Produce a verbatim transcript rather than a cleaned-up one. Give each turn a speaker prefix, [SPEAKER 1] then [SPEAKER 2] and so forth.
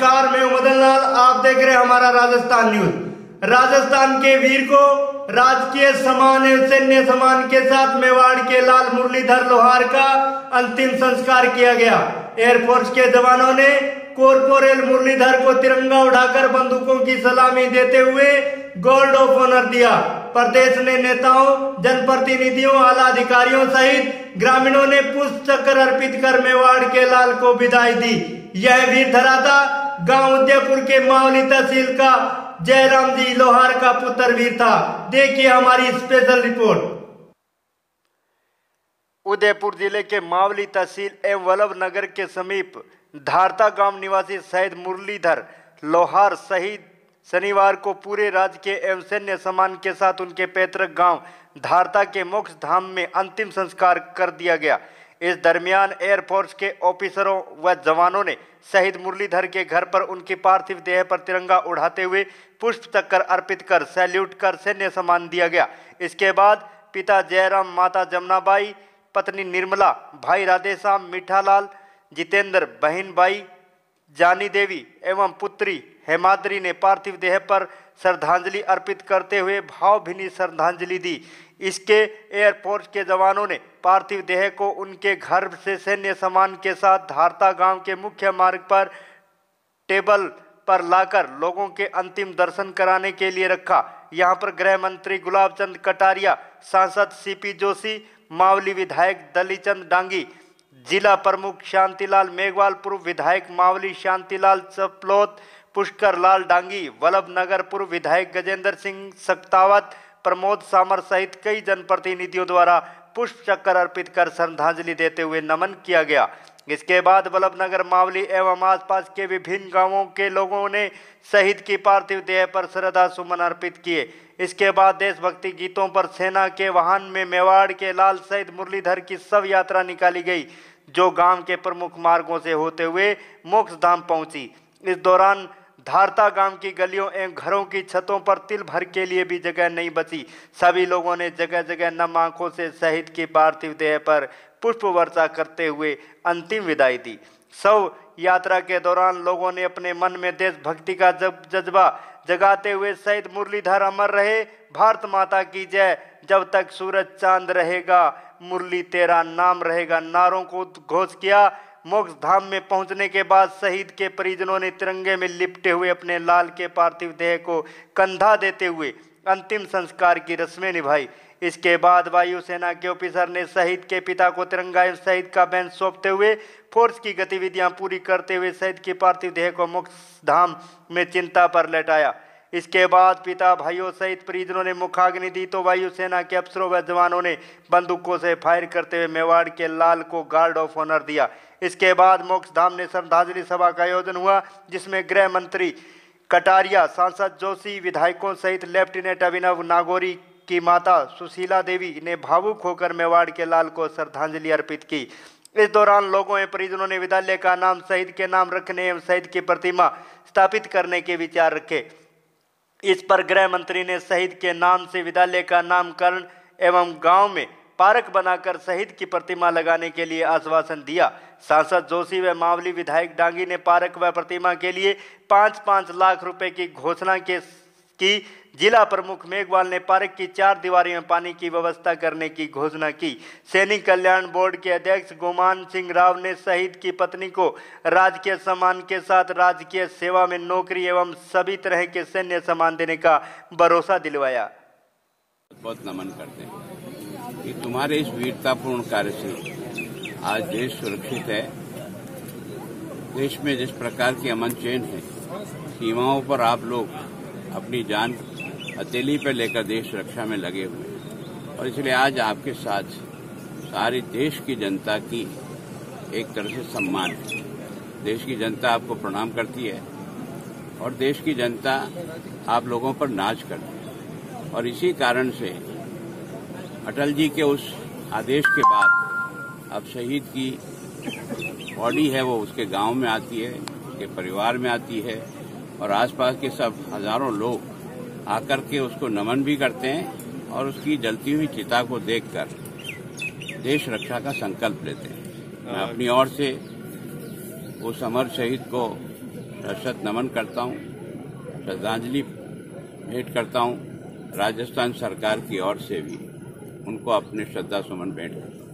[SPEAKER 1] नमस्कार, मैं हूं मदन लाल। आप देख रहे हैं हमारा राजस्थान न्यूज। राजस्थान के वीर को राजकीय सम्मान एवं सैन्य सम्मान के साथ मेवाड़ के लाल मुरलीधर लोहार का अंतिम संस्कार किया गया। एयरफोर्स के जवानों ने कॉर्पोरल मुरलीधर को तिरंगा उठाकर बंदूकों की सलामी देते हुए गोल्ड ऑफ ऑनर दिया। प्रदेश ने नेताओं, जनप्रतिनिधियों, आला अधिकारियों सहित ग्रामीणों ने पुष्प चक्र अर्पित कर मेवाड़ के लाल को विदाई दी। यह वीर धराता गांव उदयपुर के मावली तहसील का जयराम जी लोहार का पुत्र वीर था। देखिए हमारी स्पेशल रिपोर्ट। उदयपुर जिले के मावली तहसील एवं वल्लभ नगर के समीप धारता गांव निवासी शहीद मुरलीधर लोहार शहीद शनिवार को पूरे राजकीय एवं सैन्य सम्मान के साथ उनके पैतृक गांव धारता के मोक्ष धाम में अंतिम संस्कार कर दिया गया। इस दरमियान एयरफोर्स के ऑफिसरों व जवानों ने शहीद मुरलीधर के घर पर उनकी पार्थिव देह पर तिरंगा उड़ाते हुए पुष्प चक्र अर्पित कर सैल्यूट कर सैन्य सम्मान दिया गया। इसके बाद पिता जयराम, माता जमुनाबाई, पत्नी निर्मला, भाई राधेश्याम, मीठालाल, जितेंद्र, बहन बाई जानी देवी एवं पुत्री हेमाद्री ने पार्थिव देह पर श्रद्धांजलि अर्पित करते हुए भावभीनी श्रद्धांजलि दी। इसके एयरफोर्स के जवानों ने पार्थिव देह को उनके घर से सैन्य सम्मान के साथ धारता गांव के मुख्य मार्ग पर टेबल पर लाकर लोगों के अंतिम दर्शन कराने के लिए रखा। यहां पर गृह मंत्री गुलाब चंद कटारिया, सांसद सीपी जोशी, मावली विधायक दलीचंद डांगी, जिला प्रमुख शांतिलाल मेघवाल, पूर्व विधायक मावली शांतिलाल चपलोत, पुष्कर लाल डांगी, वल्लभ नगर पूर्व विधायक गजेंद्र सिंह सक्तावत, प्रमोद सामर सहित कई जनप्रतिनिधियों द्वारा पुष्प चक्र अर्पित कर श्रद्धांजलि देते हुए नमन किया गया। इसके बाद वल्लभ नगर, मावली एवं आसपास के विभिन्न गांवों के लोगों ने शहीद की पार्थिव देह पर श्रद्धा सुमन अर्पित किए। इसके बाद देशभक्ति गीतों पर सेना के वाहन में मेवाड़ के लाल शहीद मुरलीधर की शव यात्रा निकाली गई, जो गांव के प्रमुख मार्गों से होते हुए मोक्ष धाम पहुंची। इस दौरान धारता गांव की गलियों एवं घरों की छतों पर तिल भर के लिए भी जगह नहीं बची। सभी लोगों ने जगह जगह नम आंखों से शहीद की पार्थिव देह पर पुष्प वर्षा करते हुए अंतिम विदाई दी। शव यात्रा के दौरान लोगों ने अपने मन में देशभक्ति का जज्बा जगाते हुए शहीद मुरलीधर अमर रहे, भारत माता की जय, जब तक सूरज चांद रहेगा मुरली तेरा नाम रहेगा नारों को घोष किया। मोक्ष धाम में पहुंचने के बाद शहीद के परिजनों ने तिरंगे में लिपटे हुए अपने लाल के पार्थिव देह को कंधा देते हुए अंतिम संस्कार की रस्में निभाई। इसके बाद वायुसेना के ऑफिसर ने शहीद के पिता को तिरंगा एवं शहीद का बैंड सौंपते हुए फोर्स की गतिविधियां पूरी करते हुए शहीद की पार्थिव देह को मोक्ष धाम में चिंता पर लेटाया। इसके बाद पिता, भाइयों सहित परिजनों ने मुखाग्नि दी तो वायुसेना के अफसरों व जवानों ने बंदूकों से फायर करते हुए मेवाड़ के लाल को गार्ड ऑफ ऑनर दिया। इसके बाद मोक्ष धाम ने श्रद्धांजलि सभा का आयोजन हुआ, जिसमें गृह मंत्री कटारिया, सांसद जोशी, विधायकों सहित लेफ्टिनेंट अभिनव नागौरी की माता सुशीला देवी ने भावुक होकर मेवाड़ के लाल को श्रद्धांजलि अर्पित की। इस दौरान लोगों एवं परिजनों ने विद्यालय का नाम शहीद के नाम रखने एवं शहीद की प्रतिमा स्थापित करने के विचार रखे। इस पर गृह मंत्री ने शहीद के नाम से विद्यालय का नामकरण एवं गांव में पार्क बनाकर शहीद की प्रतिमा लगाने के लिए आश्वासन दिया। सांसद जोशी व मावली विधायक डांगी ने पार्क व प्रतिमा के लिए पाँच पाँच लाख रुपए की घोषणा के की। जिला प्रमुख मेघवाल ने पार्क की चार दीवारी में पानी की व्यवस्था करने की घोषणा की। सैनिक कल्याण बोर्ड के अध्यक्ष गोमान सिंह राव ने शहीद की पत्नी को राजकीय सम्मान के साथ राजकीय सेवा में नौकरी एवं सभी तरह के सैन्य सम्मान देने का भरोसा दिलवाया।
[SPEAKER 2] बहुत नमन करते हैं कि तुम्हारे इस वीरतापूर्ण कार्य से आज देश सुरक्षित है। देश में जिस प्रकार की अमन चैन है, सीमाओं पर आप लोग अपनी जान हथेली पर लेकर देश रक्षा में लगे हुए हैं और इसलिए आज आपके साथ सारी देश की जनता की एक तरह से सम्मान है। देश की जनता आपको प्रणाम करती है और देश की जनता आप लोगों पर नाज करती है और इसी कारण से अटल जी के उस आदेश के बाद अब शहीद की बॉडी है वो उसके गांव में आती है, उसके परिवार में आती है और आसपास के सब हजारों लोग आकर के उसको नमन भी करते हैं और उसकी जलती हुई चिता को देखकर देश रक्षा का संकल्प लेते हैं। मैं अपनी ओर से उस अमर शहीद को शत नमन करता हूँ, श्रद्धांजलि भेंट करता हूँ। राजस्थान सरकार की ओर से भी उनको अपने श्रद्धा सुमन भेंट करता हूँ।